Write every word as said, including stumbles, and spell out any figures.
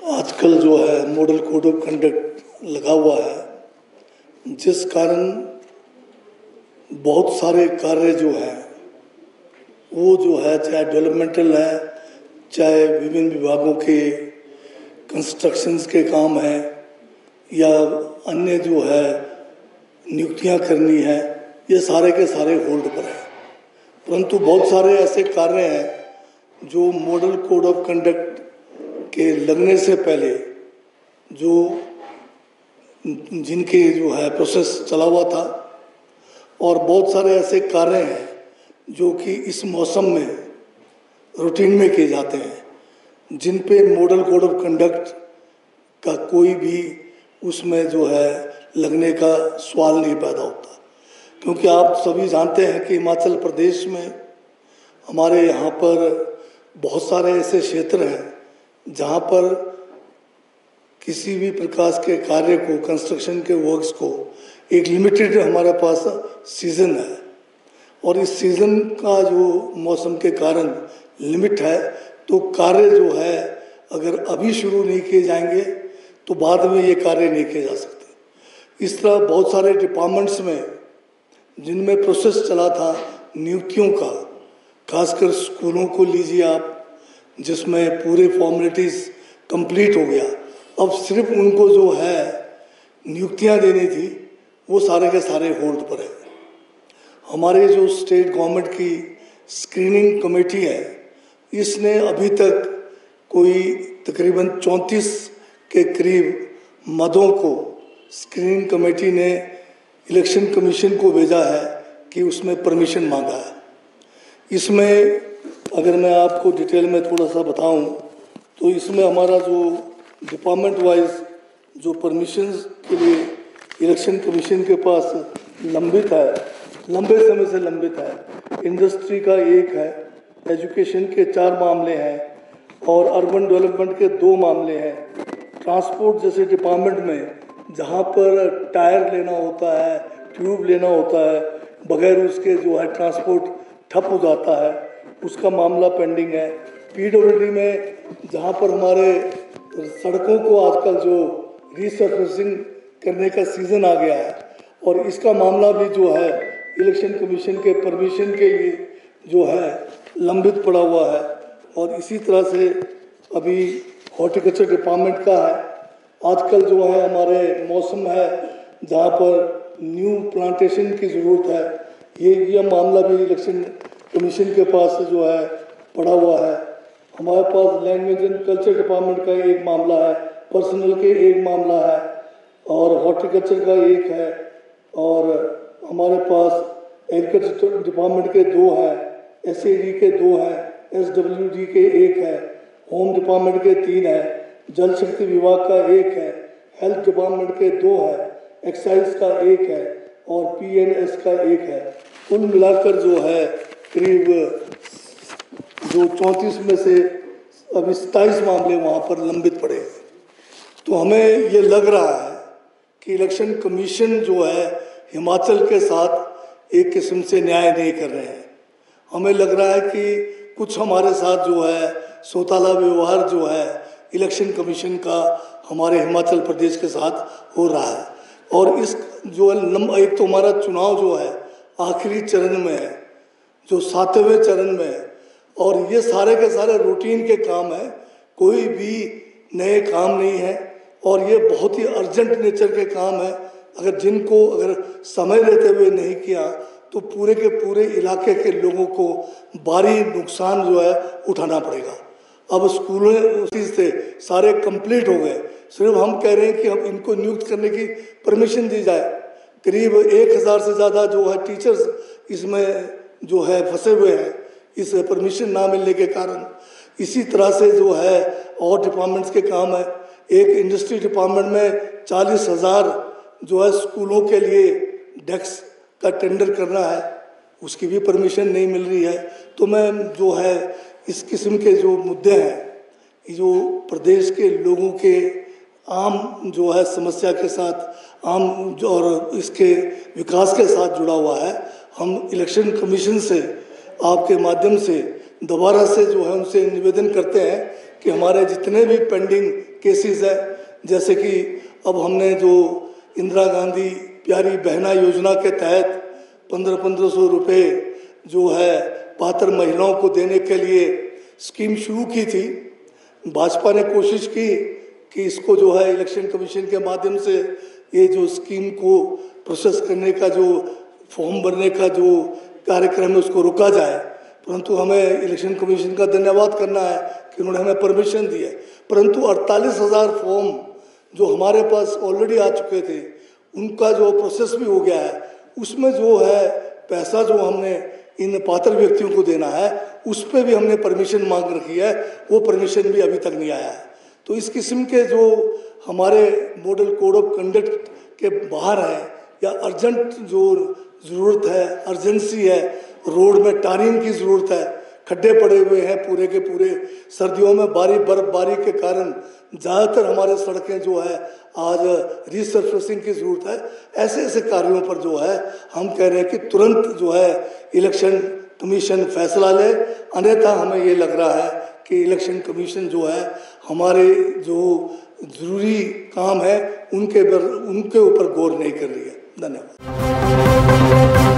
आजकल जो है मॉडल कोड ऑफ कंडक्ट लगा हुआ है, जिस कारण बहुत सारे कार्य जो हैं वो जो है चाहे डेवलपमेंटल है, चाहे विभिन्न विभागों के कंस्ट्रक्शंस के काम हैं या अन्य जो है नियुक्तियां करनी है, ये सारे के सारे होल्ड पर हैं। परंतु बहुत सारे ऐसे कार्य हैं जो मॉडल कोड ऑफ कंडक्ट के लगने से पहले जो जिनके जो है प्रोसेस चला हुआ था, और बहुत सारे ऐसे कार्य हैं जो कि इस मौसम में रूटीन में किए जाते हैं, जिन पे मॉडल कोड ऑफ कंडक्ट का कोई भी उसमें जो है लगने का सवाल नहीं पैदा होता। क्योंकि आप सभी जानते हैं कि हिमाचल प्रदेश में हमारे यहाँ पर बहुत सारे ऐसे क्षेत्र हैं जहाँ पर किसी भी प्रकार के कार्य को, कंस्ट्रक्शन के वर्क्स को एक लिमिटेड हमारे पास सीज़न है, और इस सीज़न का जो मौसम के कारण लिमिट है, तो कार्य जो है अगर अभी शुरू नहीं किए जाएंगे तो बाद में ये कार्य नहीं किए जा सकते। इस तरह बहुत सारे डिपार्टमेंट्स में जिनमें प्रोसेस चला था नियुक्तियों का, खासकर स्कूलों को लीजिए आप, जिसमें पूरे फॉर्मेलिटीज़ कंप्लीट हो गया, अब सिर्फ उनको जो है नियुक्तियां देनी थी, वो सारे के सारे होल्ड पर है। हमारे जो स्टेट गवर्नमेंट की स्क्रीनिंग कमेटी है, इसने अभी तक कोई तकरीबन चौंतीस के करीब मदों को स्क्रीनिंग कमेटी ने इलेक्शन कमीशन को भेजा है कि उसमें परमिशन मांगा है। इसमें अगर मैं आपको डिटेल में थोड़ा सा बताऊं तो इसमें हमारा जो डिपार्टमेंट वाइज जो परमिशंस के लिए इलेक्शन कमीशन के पास लंबित है, लंबे समय से लंबित है। इंडस्ट्री का एक है, एजुकेशन के चार मामले हैं और अर्बन डेवलपमेंट के दो मामले हैं। ट्रांसपोर्ट जैसे डिपार्टमेंट में जहाँ पर टायर लेना होता है, ट्यूब लेना होता है, बगैर उसके जो है ट्रांसपोर्ट ठप हो जाता है, उसका मामला पेंडिंग है। पीडब्ल्यूडी में जहाँ पर हमारे सड़कों को आजकल जो रीसर्फेसिंग करने का सीज़न आ गया है, और इसका मामला भी जो है इलेक्शन कमीशन के परमिशन के लिए जो है लंबित पड़ा हुआ है। और इसी तरह से अभी हॉर्टिकल्चर डिपार्टमेंट का है। आजकल जो है हमारे मौसम है जहाँ पर न्यू प्लांटेशन की ज़रूरत है, ये ये मामला भी इलेक्शन कमीशन के पास जो है पड़ा हुआ है। हमारे पास लैंग्वेज एंड कल्चर डिपार्टमेंट का एक मामला है, पर्सनल के एक मामला है, और हॉर्टिकल्चर का एक है, और हमारे पास एग्रीकल्चर डिपार्टमेंट के दो हैं, एस ए डी के दो हैं, एस डब्ल्यू डी के एक है, होम डिपार्टमेंट के तीन है, जल शक्ति विभाग का एक है, हेल्थ डिपार्टमेंट के दो है, एक्साइज का एक है और पी एन एस का एक है। कुल मिलाकर जो है करीब जो चौंतीस में से अभी सत्ताईस मामले वहाँ पर लंबित पड़े। तो हमें ये लग रहा है कि इलेक्शन कमीशन जो है हिमाचल के साथ एक किस्म से न्याय नहीं कर रहे हैं। हमें लग रहा है कि कुछ हमारे साथ जो है सौताला व्यवहार जो है इलेक्शन कमीशन का हमारे हिमाचल प्रदेश के साथ हो रहा है। और इस जो है एक तो हमारा चुनाव जो है आखिरी चरण में है, जो सातवें चरण में है, और ये सारे के सारे रूटीन के काम है, कोई भी नए काम नहीं है, और ये बहुत ही अर्जेंट नेचर के काम है। अगर जिनको अगर समय लेते हुए नहीं किया तो पूरे के पूरे इलाके के लोगों को भारी नुकसान जो है उठाना पड़ेगा। अब स्कूलों उसी से सारे कंप्लीट हो गए, सिर्फ हम कह रहे हैं कि हम इनको नियुक्त करने की परमिशन दी जाए। करीब एक हज़ार से ज़्यादा जो है टीचर्स इसमें जो है फंसे हुए हैं इस परमिशन ना मिलने के कारण। इसी तरह से जो है और डिपार्टमेंट्स के काम है। एक इंडस्ट्री डिपार्टमेंट में चालीस हज़ार जो है स्कूलों के लिए डेस्क का टेंडर करना है, उसकी भी परमिशन नहीं मिल रही है। तो मैं जो है इस किस्म के जो मुद्दे हैं, जो प्रदेश के लोगों के आम जो है समस्या के साथ आम जो और इसके विकास के साथ जुड़ा हुआ है, हम इलेक्शन कमीशन से आपके माध्यम से दोबारा से जो है उनसे निवेदन करते हैं कि हमारे जितने भी पेंडिंग केसेस है, जैसे कि अब हमने जो इंदिरा गांधी प्यारी बहना योजना के तहत पंद्रह पंद्रह सौ रुपये जो है पात्र महिलाओं को देने के लिए स्कीम शुरू की थी। भाजपा ने कोशिश की कि इसको जो है इलेक्शन कमीशन के माध्यम से ये जो स्कीम को प्रोसेस करने का जो फॉर्म भरने का जो कार्यक्रम है उसको रोका जाए, परंतु हमें इलेक्शन कमीशन का धन्यवाद करना है कि उन्होंने हमें परमिशन दी है। परंतु अड़तालीस हज़ार फॉर्म जो हमारे पास ऑलरेडी आ चुके थे उनका जो प्रोसेस भी हो गया है, उसमें जो है पैसा जो हमने इन पात्र व्यक्तियों को देना है उस पर भी हमने परमिशन मांग रखी है, वो परमिशन भी अभी तक नहीं आया है। तो इस किस्म के जो हमारे मॉडल कोड ऑफ कंडक्ट के बाहर है या अर्जेंट जो ज़रूरत है, अर्जेंसी है, रोड में टारिंग की ज़रूरत है, खड्डे पड़े हुए हैं पूरे के पूरे, सर्दियों में भारी बर्फबारी के कारण ज़्यादातर हमारे सड़कें जो है आज रीसर्फेसिंग की ज़रूरत है। ऐसे ऐसे कार्यों पर जो है हम कह रहे हैं कि तुरंत जो है इलेक्शन कमीशन फैसला ले, अन्यथा हमें ये लग रहा है कि इलेक्शन कमीशन जो है हमारे जो ज़रूरी काम है उनके उनके ऊपर गौर नहीं कर रही है। धन्यवाद।